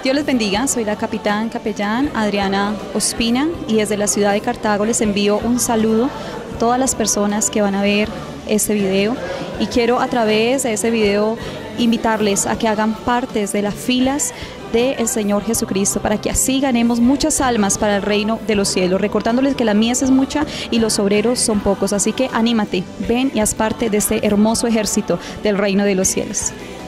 Dios les bendiga, soy la capellán Adriana Ospina y desde la ciudad de Cartago les envío un saludo a todas las personas que van a ver este video y quiero a través de este video invitarles a que hagan partes de las filas del Señor Jesucristo para que así ganemos muchas almas para el reino de los cielos, recordándoles que la mies es mucha y los obreros son pocos, así que anímate, ven y haz parte de este hermoso ejército del reino de los cielos.